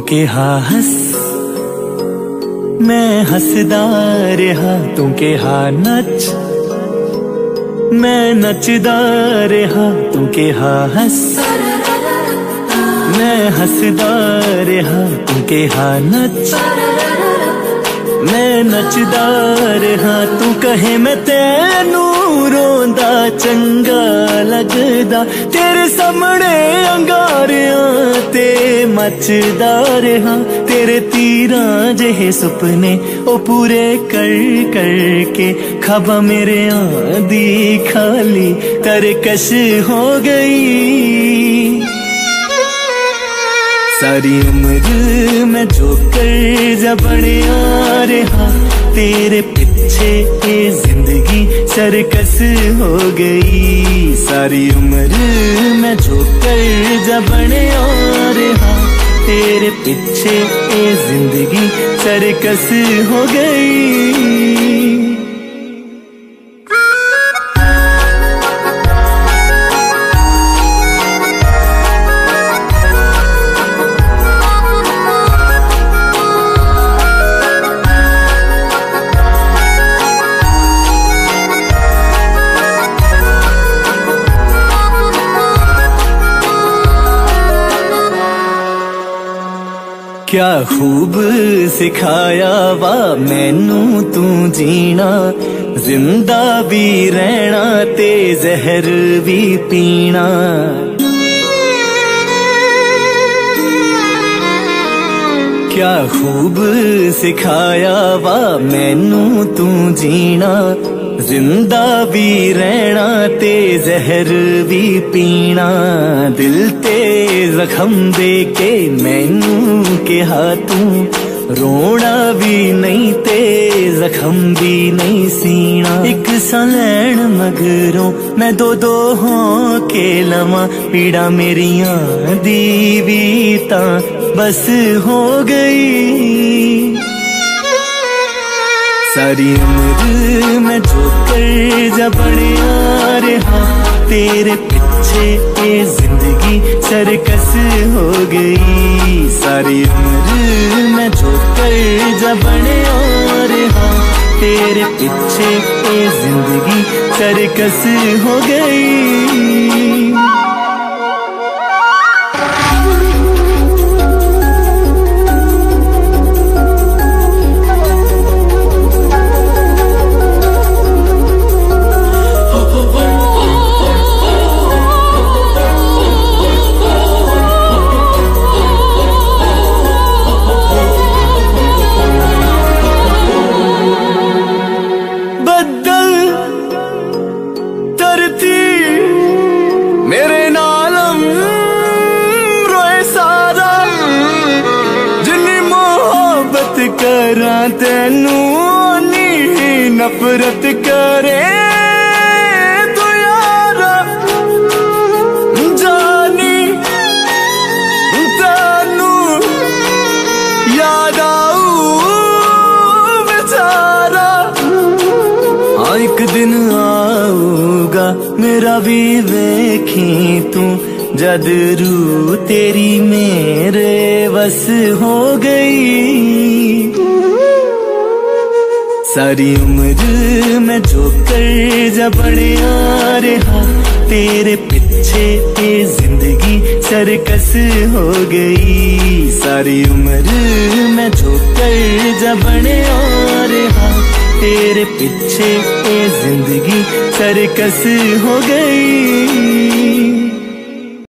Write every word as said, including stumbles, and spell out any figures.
के हाँ हस मैं हसदा रहा, तू के हाँ नच मैं नचदा रहा, तू के हाँ हस मैं हसदा रहा, तू के हाँ नच मैं नचदा रहा। तू कहे मैं तेनू रोंदा चंगा लगदा, तेरे सामने अंगारियां ते मचदा रहा। तेरे तीरां जेहे सुपने ओ पूरे कर कर के ख्वाबा मेरे आंदी खाली तरकश हो गई। सारी उम्र मैं जो कर जा बढ़िया रहा, तेरे पीछे ये जिंदगी सरकस हो गई। सारी उम्र मैं जो कर जा बढ़िया रहा, तेरे पीछे ये जिंदगी सरकस हो गई। क्या खूब सिखाया वा मैनू तू जीना, जिंदा भी रहना ते जहर भी पीना। क्या खूब सिखाया वा मैनू तू जीना, जिंदा भी रहना ते जहर भी पीना। दिल ते जख्म दे के मैनू कहा तू, रोना भी नहीं ते जख्म भी नहीं सीना। एक सा लैन मगरों मैं दो दो हों के लवा, पीड़ा मेरियां दी भी तां बस हो गई। सारी उम्र मैं जो कर जा बढ़िया रहा, तेरे पीछे ये जिंदगी सरकस हो गई। सारी उम्र मैं जो कर जा बढ़िया रहा, तेरे पीछे ये जिंदगी सरकस हो गई। मेरे नालम रोए सारा, जिन्नी मोहब्बत करा तेनू नी नफरत करे तू यारा। जानी तेनू याद आऊ बेचारा, हाँ एक दिन आऊगा मेरा भी वेखी तू, जद रू तेरी मेरे बस हो गई। सारी उम्र मैं जो कर जा बढ़िया रहा, तेरे पीछे ये जिंदगी सरकस हो गई। सारी उम्र मैं जो कर जा बढ़िया रहा, तेरे पीछे ये जिंदगी सरकस हो गई।